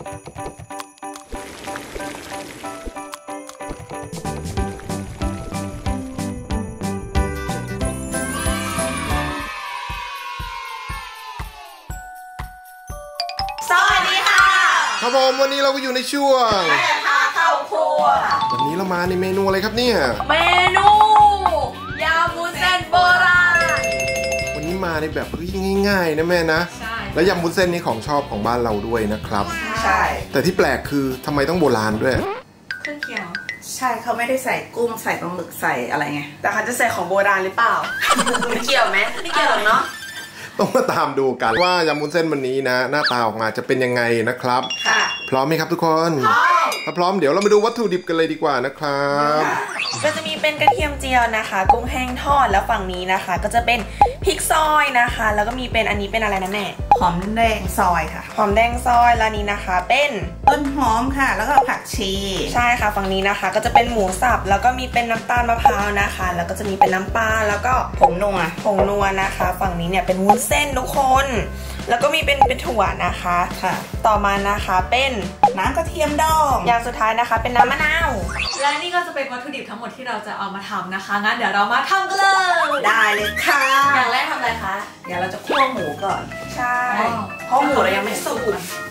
สวัสดีค่ะครับผมวันนี้เราก็อยู่ในช่วงแม่พาเข้าครัววันนี้เรามาในเมนูอะไรครับเนี่ยเมนูยำวุ้นเส้นโบราณวันนี้มาในแบบง่ายๆนะแม่นะใช่แล้วยำวุ้นเส้นนี่ของชอบของบ้านเราด้วยนะครับใช่แต่ที่แปลกคือทำไมต้องโบราณด้วยเครื่องเคียงใช่เขาไม่ได้ใส่กุ้งใส่ปลาหมึกใส่อะไรไงแต่เขาจะใส่ของโบราณหรือเปล่าไม่เกี่ยวไหมไม่เกี่ยวหรอกเนาะต้องมาตามดูกันว่ายำวุ้นเส้นวันนี้นะหน้าตาออกมาจะเป็นยังไงนะครับค่ะพร้อมไหมครับทุกคนถ้าพร้อมเดี๋ยวเรามาดูวัตถุดิบกันเลยดีกว่านะครับก็จะมีเป็นกระเทียมเจียวนะคะกุ้งแห้งทอดแล้วฝั่งนี้นะคะก็จะเป็นพริกซอยนะคะแล้วก็มีเป็นอันนี้เป็นอะไรนะแม่หอมแดงซอยค่ะหอมแดงซอยแล้วนี้นะคะเป็นต้นหอมค่ะแล้วก็ผักชีใช่ค่ะฝั่งนี้นะคะก็จะเป็นหมูสับแล้วก็มีเป็นน้ำตาลมะพร้าวนะคะแล้วก็จะมีเป็นน้ำปลาแล้วก็ผงนัวนะคะฝั่งนี้เนี่ยเป็นวุ้นเส้นทุกคนแล้วก็มีเป็นถั่วนะคะค่ะต่อมานะคะเป็นน้ำกระเทียมดองอย่างสุดท้ายนะคะเป็นน้ำมะนาวและนี่ก็จะเป็นวัตถุดิบทั้งหมดที่เราจะเอามาทำนะคะงั้นเดี๋ยวเรามาทำกันเลยได้เลยค่ะอย่างแรกทำอะไรคะเดี๋ยวเราจะคั่วหมูก่อนใช่เพราะหมูเรายังไม่สุก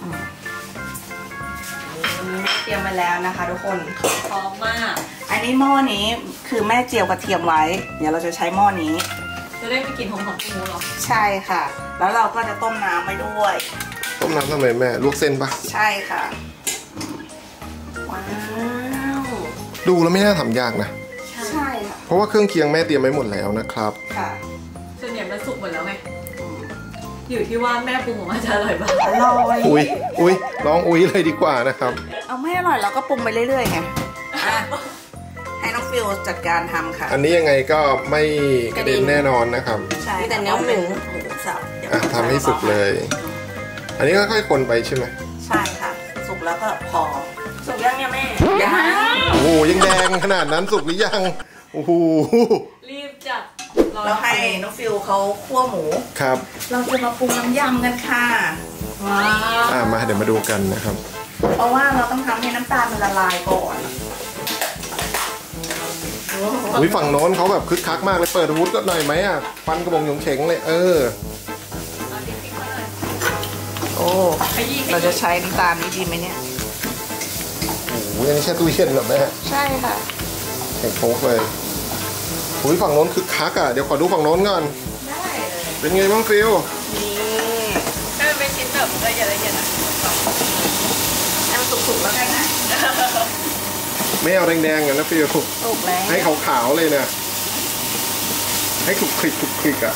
เตรียมไปแล้วนะคะทุกคนพร้อมมากอันนี้หม้อนี้คือแม่เจียวกระเทียมไว้เดี๋ยวเราจะใช้หม้อนี้จะได้ไม่กลิ่นหอมของหมูหรอใช่ค่ะแล้วเราก็จะต้มน้ำไว้ด้วยต้มน้ำทำไมแม่ลวกเส้นปะใช่ค่ะว้าวดูแล้วไม่น่าทำยากนะใช่ค่ะเพราะว่าเครื่องเคียงแม่เตรียมไว้หมดแล้วนะครับค่ะส่วนใหญ่มันสุกหมดแล้วไงอยู่ที่ว่าแม่ปรุงออกมาจะอร่อยบ้างอร่อยอุ้ยลองอุ้ยเลยดีกว่านะครับเอาไม่อร่อยเราก็ปรุงไปเรื่อยๆไงให้น้องฟิลจัดการทำค่ะอันนี้ยังไงก็ไม่กระเด็นแน่นอนนะครับใช่แต่เนื้อหมูสับทำให้สุกเลยอันนี้ก็ค่อยคนไปใช่ไหมใช่ค่ะสุกแล้วก็พอสุกยังเนี่ยแม่ยังโอ้โหยังแดงขนาดนั้นสุกหรือยังโอ้โหรีบจัดเราให้น้องฟิลเขาคั่วหมูครับเราจะมาปรุงน้ำยำกันค่ะว้าวมาเดี๋ยวมาดูกันนะครับเพราะว่าเราต้องทำให้น้ำตาลมันละลายก่อนฝั่งโน้นเขาแบบคึกคักมากเลยเปิดอาวุธก็หน่อยไหมอ่ะฟันกระบอกหยงเฉงเลยโอ้เราจะใช้น้ำตาลนี้ดีไหมเนี่ยโอ้โหยังแช่ตู้เย็นเหรอแม่ใช่ค่ะแข็งโป๊กเลยฝั่งโน้นคึกคักอ่ะเดี๋ยวขอดูฝั่งโน้นก่อนได้เป็นไงบ้างฟิลนี่ให้มันเป็นชิ้นแบบละเอียดนะให้มันสุกๆแล้วกันนะไม่เอาแดงๆกันนะฟิลให้ขาวๆเลยนะให้คลุกคลิกอ่ะ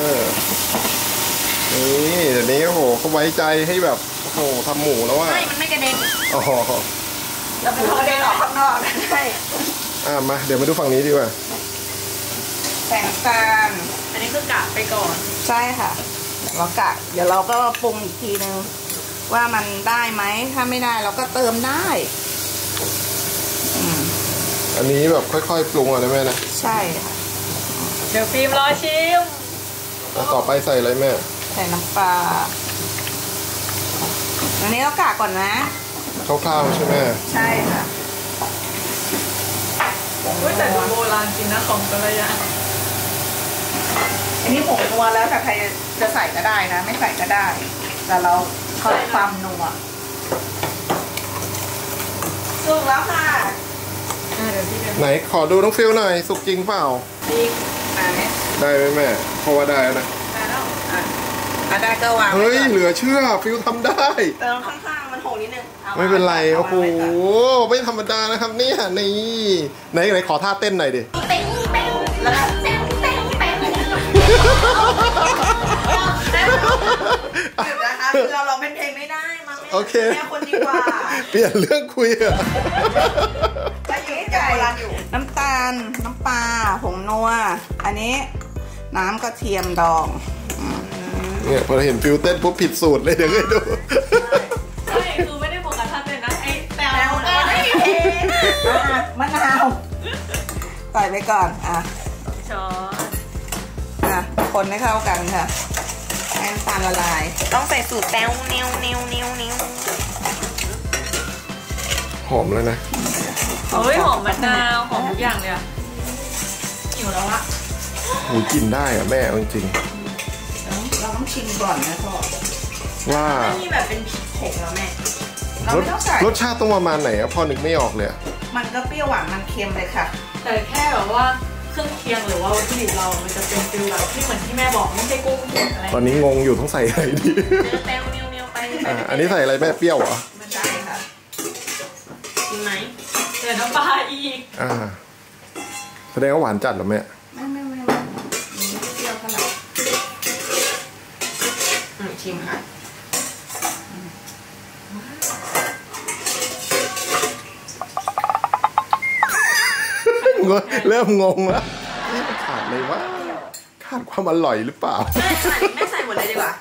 นี่เดี๋ยวนี้โอ้โหเขาไว้ใจให้แบบโอ้โหทำหมูแล้วว่าไม่มันไม่กระเด็นอ๋อเราเป็นกระเด็นออกข้างนอกใช่มาเดี๋ยวมาดูฝั่งนี้ดีกว่าแสงตาลอันนี้คือกะไปก่อนใช่ค่ะเรากะเดี๋ยวเราก็ปรุงอีกทีนึงว่ามันได้ไหมถ้าไม่ได้เราก็เติมได้อันนี้แบบค่อยๆปรุงอ่ะนะแม่นะใช่ค่ะเดี๋ยวฟิล์มรอชิมแล้วต่อไปใส่อะไรแม่ใส่น้ำปลาอันนี้เรากะก่อนนะคร่าวๆใช่ไหมใช่ค่ะแต่ดูโบราณจริงนะของกระยาอันนี้ผงนัวแล้วแต่ใครจะใส่ก็ได้นะไม่ใส่ก็ได้แต่เราเพิ่มความนัวสุกแล้วค่ะไหนขอดูน้องฟิลหน่อยสุกจริงเปล่าได้ไหมแม่เพราะว่าได้นะได้แล้วได้ก็วางเฮ้ยเหลือเชื่อฟิลทำได้เติมข้างๆมันโหนิดนึงไม่เป็นไรโอ้โหไม่ธรรมดานะครับเนี่ยนี่ไหนขอท่าเต้นหน่อยดิแล้วนะคะเราร้องเป็นเพลงไม่ได้มาไม่แค่คนดีกว่าเปลี่ยนเรื่องคุยอะน้ำตาลน้ำปลาผงนัวอันนี้น้ำกระเทียมดองเนี่ยพอเห็นฟิลเต้นปุ๊บผิดสูตรเลยเดี๋ยวให้ดูใช่คือไม่ได้โฟกัสท่าเต้นนะไอ้แต่มะนาวใส่ไปก่อนช้อนคนให้เข้ากันค่ะให้น้ำตาลละลายต้องใส่สูตรแป้วนิ้วหอมแล้วนะเฮ้ยหอมมะนาวหอมทุกอย่างเลยอะหิวแล้วอะหูกินได้อะแม่จริงเราต้องชิมก่อนนะพ่อๆว่าไม่มีแบบเป็นพริกผงแล้วแม่เรารสไม่ต้องใส่รสชาติต้องประมาณไหนอะพ่อนึกไม่ออกเลยอะมันก็เปรี้ยวหวานมันเค็มเลยค่ะแต่แค่แบบว่าเครื่องเคียงหรือว่าวัตถุดิบเรา มันจะเป็นฟิลแบบที่เหมือนที่แม่บอกไม่ใช่กุ้งสดอะไรตอนนี้งงอยู่ต้องใส่อะไรดีเนื้อแต้วเนียวๆไปอันนี้ใส่อะไรแม่เปรี้ยวเหรอไม่ใช่ค่ะกินไหมเดี๋ยวน้ำปลาอีกแสดงว่าหวานจัดเหรอแม่ไม่เปรี้ยวเท่าไหร่ชิมค่ะเริ่มงงแล้วนี่มันขาดเลยวะขาดความอร่อยหรือเปล่าแม่ใส่หมดเลยดีกว่า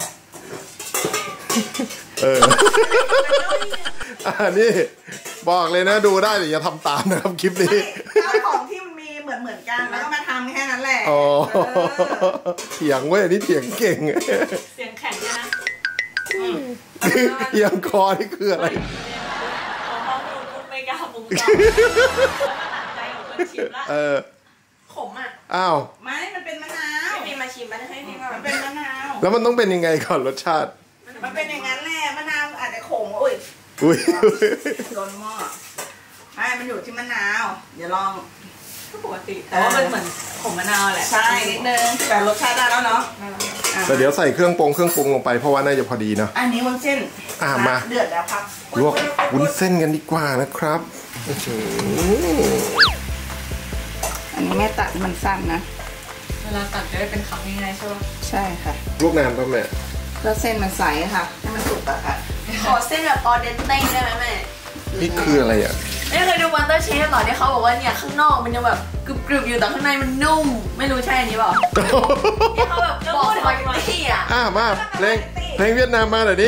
นี่บอกเลยนะดูได้แต่อย่าทำตามนะครับคลิปนี้เอาของที่มันมีเหมือนกันแล้วก็มาทำแค่นั้นแหละอ๋อเถียงเว้ยนี่เถียงเก่งเสียงแข็งด้วยนะเอียงคอนี่คืออะไรพอข้อมูลปุ๊บไม่กล้าปรุงต่อแล้วก็หนักใจของคนชิมละขมอ่ะอ้าวไม่มันเป็นมะนาวให้พี่มาชิมมาให้พี่มามันเป็นมะนาวแล้วมันต้องเป็นยังไงก่อนรสชาติมันเป็นอย่างนั้นแหละมะนาวอาจจะขมอุ้ยอุ้ยโดนหม้อไม่มันอยู่ที่มะนาวเดี๋ยวลองก็ปกติ แต่ว่ามันเหมือนผงมะนาวแหละใช่นิดนึงแต่รสชาติได้แล้วเนาะแต่เดี๋ยวใส่เครื่องปรุงลงไปเพราะว่าน่าจะพอดีเนาะอันนี้วุ้นเส้นมาเดือดแล้วครับลวกวุ้นเส้นกันดีกว่านะครับอื้อหืออันนี้แม่ตัดมันสั้นนะเวลาตัดจะได้เป็นคำง่ายๆใช่ป่ะใช่ค่ะลวกนานป่ะแม่แล้วเส้นมันใสค่ะให้มันสุกอะค่ะขอเส้นแบบออเดนเต้ได้ไหมแม่นี่คืออะไรอ่ะไม่เคยดูวันเตอร์เชฟหรอที่เขาบอกว่าเนี่ยข้างนอกมันยังแบบกรึบๆอยู่แต่ข้างในมันนุ่ม ไม่รู้ใช่อันนี้เปล่าที่เขาแบบบอกสปาเกตตี้อ่ะมาเพลงเวียดนามมาหน่อยดิ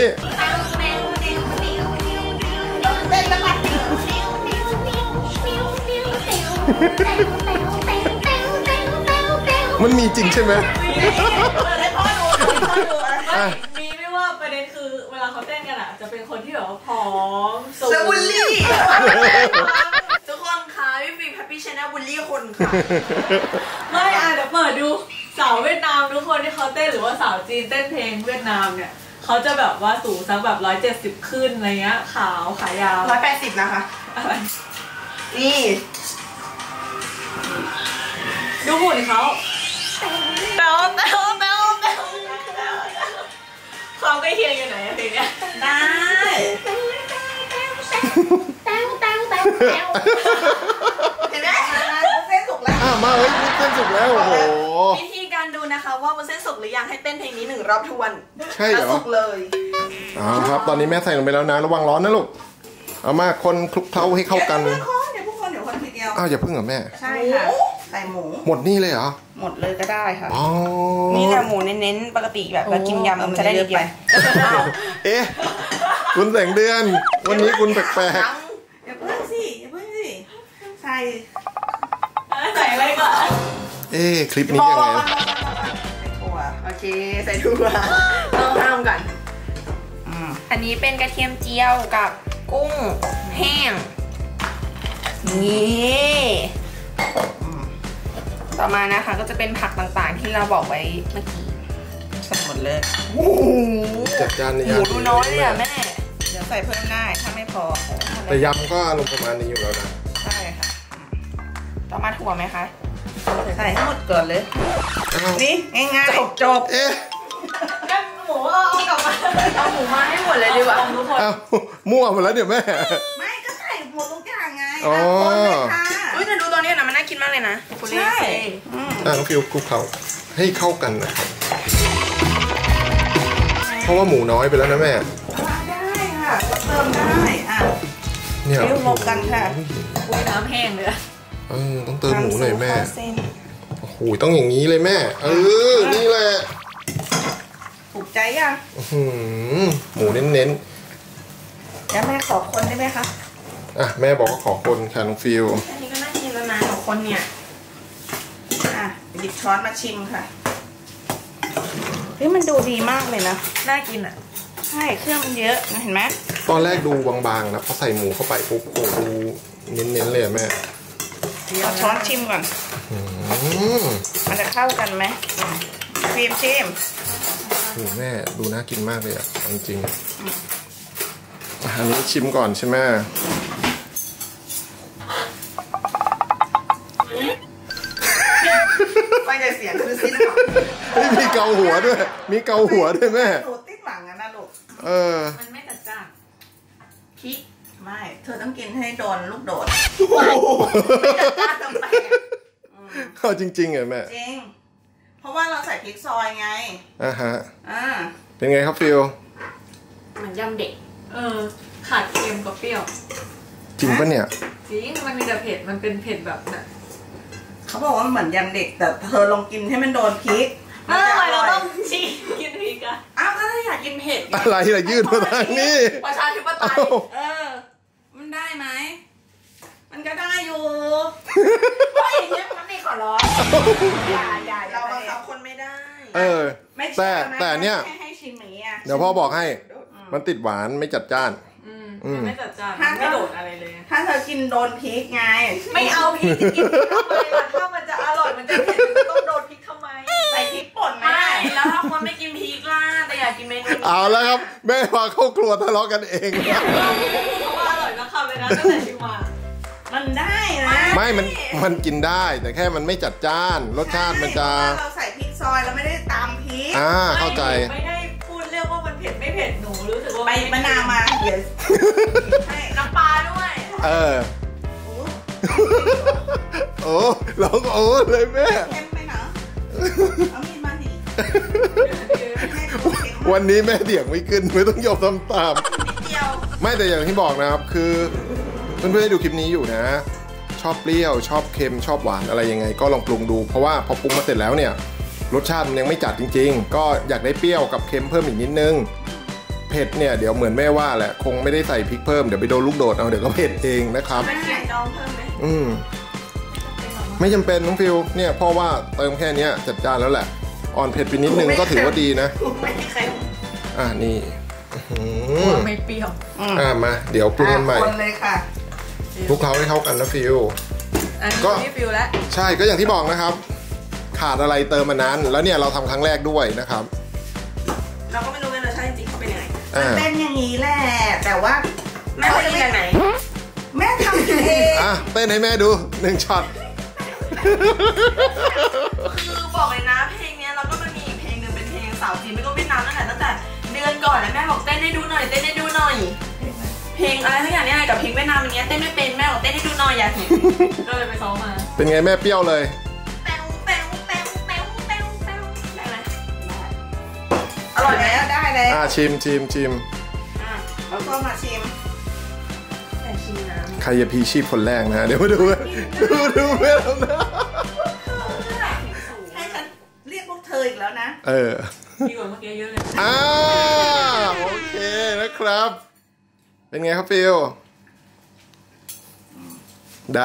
มันมีจริงใช่ไหมให้พ่อดูพ่อดูอ่ะมีไม่ว่าประเด็นคือเวลาเขาเต้นกันอ่ะจะเป็นคนที่แบบว่าผอมสูเซบุลลี่ทุกคนคะพี่ฟิล์มแฮปปี้ชาแนลบุลลี่คนค่ะไม่เดี๋ยวเปิดดูสาวเวียดนามทุกคนที่เขาเต้นหรือว่าสาวจีนเต้นเพลงเวียดนามเนี่ยเขาจะแบบว่าสูงสักแบบ170ขึ้นอะไรเงี้ยขาวขายาว 180นะคะอะไรนี่ดูหุ่นเขาเต้าความใกล้เคียงอยู่ไหนอะเพลงเนี้ยได้ เห็นไหมเส้นสุกแล้วมาเฮ้ยวุ้นเส้นสุกแล้วโอ้โหวิธีการดูนะคะว่าวุ้นเส้นสุกหรือยังให้เต้นเพลงนี้1 รอบทวนใช่เหรอแล้วสุกเลยครับตอนนี้แม่ใส่ลงไปแล้วนะระวังร้อนนะลูกเอามาคนคลุกเคล้าให้เข้ากันเดี๋ยวพวกคนทีเดียวอ้าวอย่าเพิ่งเหรอแม่ใช่ค่ะใส่หมูหมดนี่เลยเหรอหมดเลยก็ได้ค่ะอ๋อนี่แหละหมูเน้นๆปกติแบบเรากินยำมันจะได้เยอะไปเอ๊ะคุณแสงเดือน วันนี้คุณแปลกอย่าเพิ่งสิใส่ใส่อะไรก่อนๆเอ๊ะคลิปนี้ยังไงใส่ถั่วโอเคใส่ถั่วต้องห้ามก่อน อันนี้เป็นกระเทียมเจียวกับกุ้งแห้ง นี่ต่อมานะคะก็จะเป็นผักต่างๆที่เราบอกไว้เมื่อกี้ใส่หมดเลยโอ้โหจัดจานในหมูยำดูน้อยเลยอะแม่เดี๋ยวใส่เพิ่มได้ถ้าไม่พอแต่ยำก็อารมณ์ประมาณนี้อยู่แล้วนะใช่ค่ะต่อมาถั่วไหมคะใส่ให้หมดก่อนเลยอ้าวนี่ง่ายๆจบเอ๊ะงั้นหมูเอากลับมาเอาหมูมาให้หมดเลยดีกว่าทุกคนอ้าวมั่วหมดแล้วเดี๋ยวแม่ไม่ก็ใส่หมดทุกอย่างไงอ๋อคนเลยค่ะอุ้ยแต่ดูตอนนี้นะมันน่ากินมากเลยนะใช่น้องฟิวคลุกเคล้าให้เข้ากันนะครับเพราะว่าหมูน้อยไปแล้วนะแม่ได้ค่ะเติมได้อ่ะเนี่ยเดี๋ยวลงกันค่ะอุ้ยน้ำแห้งเลยอะต้องเติมหมูหน่อยแม่เข้าเส้นโอ้โหต้องอย่างนี้เลยแม่นี่แหละถูกใจยังหมูเน้นแล้วแม่ขอคนได้ไหมคะๆอ่ะแม่บอกว่าขอคนค่ะน้องฟิวอันนี้ก็น่ากินแล้วนะของคนเนี่ยอ่ะหยิบช้อนมาชิมค่ะเฮ้ยมันดูดีมากเลยนะน่ากินอ่ะใช่เครื่องมันเยอะนะเห็นไหมปตอนแรกดูบางๆนะพอใส่หมูเข้าไปปุ๊บโอ้โหเน้นๆเลยแม่เอาช้อนชิมก่อนมันจะเข้ากันไหมฟิล์มชิมโอ้แม่ดูน่ากินมากเลยอ่ะจริงอันนี้ชิมก่อนใช่ไหมไม่ได้เสียงคือสิ้นหวังมีเกาหัวด้วยมีเกาหัวด้วยแม่หนูติ้งหลังนะลูกมันไม่จัดจ้านพริกไม่เธอต้องกินให้โดนลูกโดดไม่จัดจ้านตรงไหนเอาจริงๆเหรอแม่จริงเพราะว่าเราใส่พริกซอยไงฮะเป็นไงครับฟิลมันยำเด็กขาดเค็มกับเปรี้ยวจริงปะเนี่ยจริงมันมีแต่เผ็ดมันเป็นเผ็ดแบบน่ะเขาบอกว่าเหมือนยำเด็กแต่เธอลองกินให้มันโดนพริกเราต้องชิมกินพริกอะอ้าวก็ถ้าอยากกินเผ็ดอะไรล่ะยืดมาทางนี้ประชาธิปไตยมันได้ไหมมันก็ได้อยู่เพราะอย่างเงี้ยมันไม่ขอร้องอย่าเราบังคับคนไม่ได้แต่เนี่ยให้ชิมอย่างเงี้ยเดี๋ยวพ่อบอกให้มันติดหวานไม่จัดจ้านไม่จัดจ้านไม่โดดอะไรเลยถ้าเธอกินโดนพริกไงไม่เอาพริกกินทำไมล่ะถ้ามันจะอร่อยมันจะเผ็ดมันต้องโดนพริกทำไมใส่พริกป่นไม่แล้วถ้าคนไม่กินพริกล่ะแต่อยากกินเมนูเอาแล้วครับแม่พาเข้าครัวทะเลาะกันเองเพราะว่าอร่อยนะคำเลยนะตั้งแต่ชิมมามันได้นะไม่มันกินได้แต่แค่มันไม่จัดจ้านรสชาติมันจะเราใส่พริกซอยแล้วไม่ได้ตำพริกเข้าใจไม่ได้พูดเรื่องว่ามันเผ็ดไม่เผ็ดหนูรู้สึกว่าไปมะนาวมาเดี๋ยวให้น้ำปลาด้วยโอ้ร้องโอ้เลยแม่เค็มไหมเนาะเอามีดมาสิวันนี้แม่เถียงไม่ขึ้นไม่ต้องยอมทำตามไม่แต่อย่างที่บอกนะครับคือเพื่อนๆดูคลิปนี้อยู่นะชอบเปรี้ยวชอบเค็มชอบหวานอะไรยังไงก็ลองปรุงดูเพราะว่าพอปรุงมาเสร็จแล้วเนี่ยรสชาติมันยังไม่จัดจริงๆก็อยากได้เปรี้ยวกับเค็มเพิ่มอีกนิดนึงเผ็ดเนี่ยเดี๋ยวเหมือนแม่ว่าแหละคงไม่ได้ใส่พริกเพิ่มเดี๋ยวไปโดนลูกโดดเอาเดี๋ยวก็เผ็ดเองนะครับไม่ใส่ดองเพิ่มไหมไม่จำเป็นน้องฟิวเนี่ยพ่อว่าเติมแค่นี้จัดจานแล้วแหละอ่อนเผ็ดไปนิดนึงก็ถือว่าดีนะนี่ไม่เปรี้ยวมาเดี๋ยวปรุงกันใหม่คนเลยค่ะคลุกเคล้าให้เข้ากันนะฟิวก็นี่ฟิวแล้วใช่ก็อย่างที่บอกนะครับขาดอะไรเติมมานั้นแล้วเนี่ยเราทำครั้งแรกด้วยนะครับเราก็ไม่รู้เลยรสชาติจริงเขาเป็นยังไงเต้นอย่างนี้แหละแต่ว่าแม่เขาจะแบบไหนแม่ทำเองเต้นให้แม่ดู1ช็อตคือบอกเลยนะเพลงนี้เราก็มันมีอีกเพลงหนึ่งเป็นเพลงสาวจีนไม่ก็เวียดนามตั้งแต่เดือนก่อนนะแม่บอกเต้นให้ดูหน่อยเต้นให้ดูหน่อยเพลงอะไรทั้งอย่างนี้กับเพลงเวียดนามอย่างเงี้ยเต้นไม่เป็นแม่บอกเต้นให้ดูหน่อยอยากเห็นก็เลยไปซ้อมมาเป็นไงแม่เปรี้ยวเลยอร่อยแล้วได้เลยชิมแล้วก็มาชิมแต่ชิมน้ำใครจะพีชีพคนแรกนะเดี๋ยวมาดูดูแม่ทำนะให้ฉันเรียกพวกเธออีกแล้วนะดีกว่าเมื่อกี้เยอะเลยโอเคนะครับเป็นไงครับฟิลได้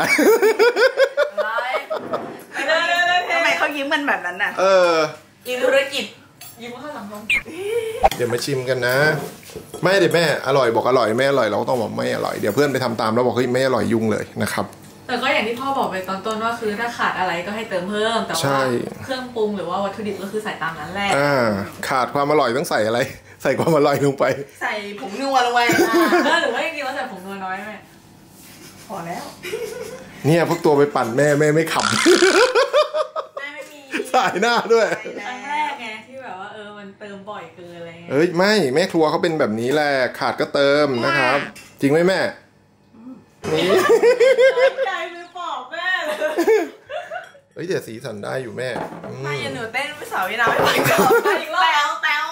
ทำไมเขายิ้มมันแบบนั้นน่ะยิ้มธุรกิจยิ้มข้างหลังเขาเดี๋ยวมาชิมกันนะไม่เดี๋ยวแม่อร่อยบอกอร่อยแม่อร่อยเราก็ต้องบอกไม่อร่อยเดี๋ยวเพื่อนไปทำตามแล้วบอกเฮ้ยไม่อร่อยยุ่งเลยนะครับแต่ก็อย่างที่พ่อบอกไปตอนต้นว่าคือถ้าขาดอะไรก็ให้เติมเพิ่มแต่ว่าเครื่องปรุงหรือว่าวัตถุดิบก็คือใส่ตามนั้นแหละขาดความอร่อยต้องใส่อะไรใส่ความอร่อยลงไปใส่ผงนัวลงไปหรือว่าจริงๆว่าใส่ผงนัวน้อยไหมพอแล้วเนี่ยพวกตัวไปปั่นแม่ไม่ขำแม่ไม่มีสายหน้าด้วยครั้งแรกไงที่แบบว่ามันเติมบ่อยเกินอะไรไม่แม่ครัวเขาเป็นแบบนี้แหละขาดก็เติมนะครับจริงไหมแม่นี่ใจมือปอกแม่เลยเดี๋ยวสีสันได้อยู่แม่ไม่ยันหนูเต้นไปสาววินาไม่ไหวก่อนแต้ว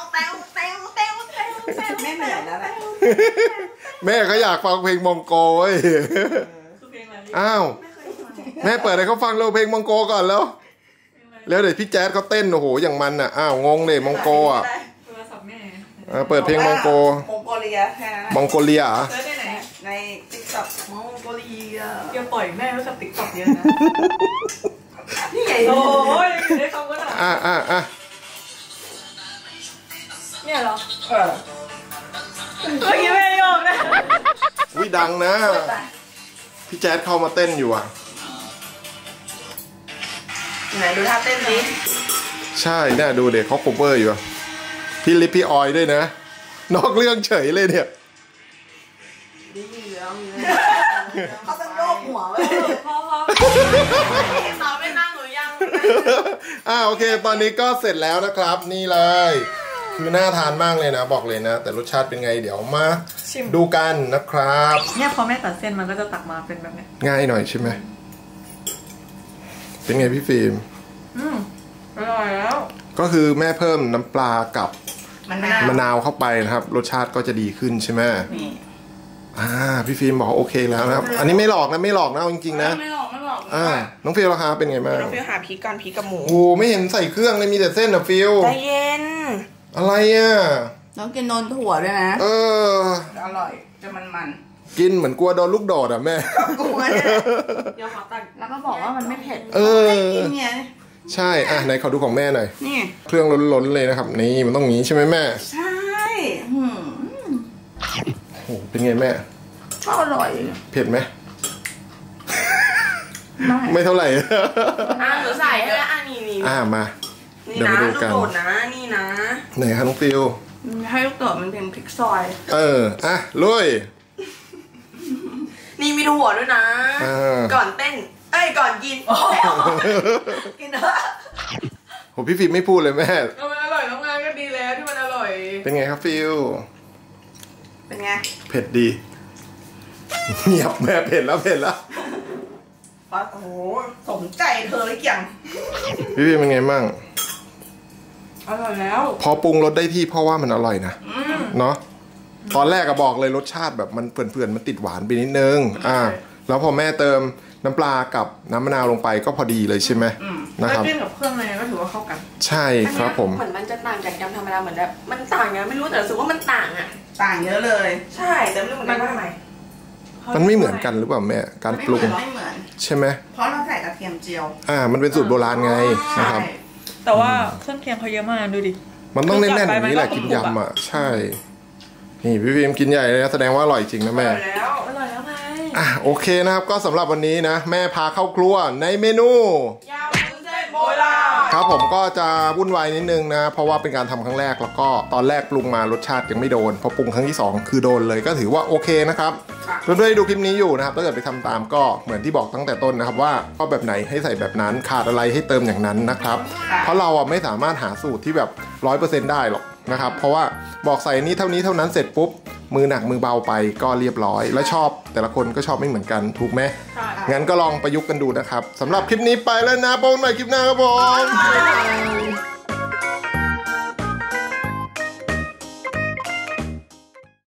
แม่เหนื่อยแล้วนะแม่เขาอยากฟังเพลงมองโกเว้ยอ้าวแม่เปิดให้เขาฟังเราเพลงมองโกก่อนแล้วเดี๋ยวพี่แจ๊ดเขาเต้นโอ้โหอย่างมันอ่ะอ้าวงงเลยมองโกอ่ะเปิดเพลงมองโกมองโกเลียมองโกเลียในติ๊กต็อกมองโกเลียอย่าปล่อยแม่ไว้กับติ๊กต็อกเยอะนะนี่ใหญ่โอ้ยได้คำก็ได้เนี่ยเหรอเมื่อกี้ไม่ยอมนะวิดังนะ พี่แจ๊ดเข้ามาเต้นอยู่อ่ะไหนดูท่าเต้นดิใช่น่าดูเด็กเขาโคเวอร์อยู่อะพี่ลิปพี่ออยด้วยนะ นอกเรื่องเฉยเลยเนี่ยเขาจะโยกหัวไว้พอสาวไม่นั่งหรือยังโอเค ตอนนี้ก็เสร็จแล้วนะครับ นี่เลย คือน่าทานมากเลยนะ บอกเลยนะ แต่รสชาติเป็นไงเดี๋ยวมาดูกันนะครับเนี่ยพอแม่ตัดเส้นมันก็จะตักมาเป็นแบบเนี้ยง่ายหน่อยใช่ไหมเป็นไงพี่ฟิล์มอร่อยแล้วก็คือแม่เพิ่มน้ำปลากับมันไม่น่ามะนาวเข้าไปนะครับ รสชาติก็จะดีขึ้นใช่ไหมนี่พี่ฟิล์มบอกโอเคแล้วนะครับ อันนี้ไม่หลอกนะไม่หลอกนะเอาจริงๆนะไม่หลอกไม่หลอกน้องฟิลราคาเป็นไงบ้างน้องฟิวหาพริกก่อนพริกกับหมูโอ้ไม่เห็นใส่เครื่องเลยมีแต่เส้นอะฟิลใจเย็นอะไรอ่ะน้องกินนนถั่วด้วยนะอร่อยจะมันกินเหมือนกลัวโดนลูกโดดอ่ะแม่ๆกูเนี่ยเดี๋ยวขอตักแล้วก็บอกว่ามันไม่เผ็ดไม่กินไงใช่ไหนขอดูของแม่หน่อยนี่เครื่องล้นๆเลยนะครับ นี่มันต้องอย่างนี้ใช่ไหมแม่ใช่โอ้เป็นไงแม่ก็อร่อยเผ็ดไหมไม่ไม่เท่าไหร่หนูใส่ให้แล้วนี่มานี่เดี๋ยวนะมาดูลูกกันโดดนะนี่นะไหนคะน้องฟิลให้ลูกโดดมันเป็นพริกซอยลุยนี่มีถั่วด้วยนะ ก่อนเต้นก่อนกินกินเถอะโหพี่ฟิลไม่พูดเลยแม่มันอร่อยแล้วไงก็ดีแล้วที่มันอร่อยเป็นไงครับฟิลเป็นไงเผ็ดดี เงียบแม่เผ็ดแล้วโอ้โหสมใจเธอเลยอย่างพี่ฟิลเป็นไงมั่งอร่อยแล้วพอปรุงรสได้ที่เพราะว่ามันอร่อยนะเนาะตอนแรกก็บอกเลยรสชาติแบบมันเปื่อนๆมันติดหวานไปนิดนึงแล้วพอแม่เติมน้ำปลากับน้ำมะนาวลงไปก็พอดีเลยใช่ไหมนะครับจิ้มกับเครื่องอะไรก็ถือว่าเข้ากันใช่ครับผมเหมือนมันจะต่างจากยำธรรมดาเหมือนแบบมันต่างไงไม่รู้แต่รู้สึกว่ามันต่างอ่ะต่างเยอะเลยใช่แต่ไม่รู้เหมือนกันว่าทำไมมันไม่เหมือนกันหรือเปล่าแม่การปรุงไม่เหมือนใช่ไหมเพราะเราใส่กระเทียมเจียวมันเป็นสูตรโบราณไงนะครับแต่ว่าเครื่องเคียงเขาเยอะมากดูดิมันต้องแน่นๆอย่างนี้แหละกินยำใช่ นี่พี่พิมกินใหญ่เลยนะแสดงว่าอร่อยจริงนะแม่อร่อยแล้วไงโอเคนะครับก็สำหรับวันนี้นะแม่พาเข้าครัวในเมนูยำวุ้นเส้นโบราณครับผมก็จะวุ่นวายนิดนึงนะเพราะว่าเป็นการทำครั้งแรกแล้วก็ตอนแรกปรุงมารสชาติยังไม่โดนพอปรุงครั้งที่2คือโดนเลยก็ถือว่าโอเคนะครับเพื่อนๆดูคลิปนี้อยู่นะครับถ้าเกิดไปทำตามก็เหมือนที่บอกตั้งแต่ต้นนะครับว่าก็แบบไหนให้ใส่แบบนั้นขาดอะไรให้เติมอย่างนั้นนะครับเพราะเราไม่สามารถหาสูตรที่แบบ 100% ได้หรอกนะครับเพราะว่าบอกใส่นี้เท่านี้เท่านั้นเสร็จปุ๊บมือหนักมือเบาไปก็เรียบร้อยแล้วชอบแต่ละคนก็ชอบไม่เหมือนกันถูกไหมงั้นก็ลองประยุกต์กันดูนะครับสำหรับคลิปนี้ไปแล้วนะพบกันใหม่คลิปหน้าครับผม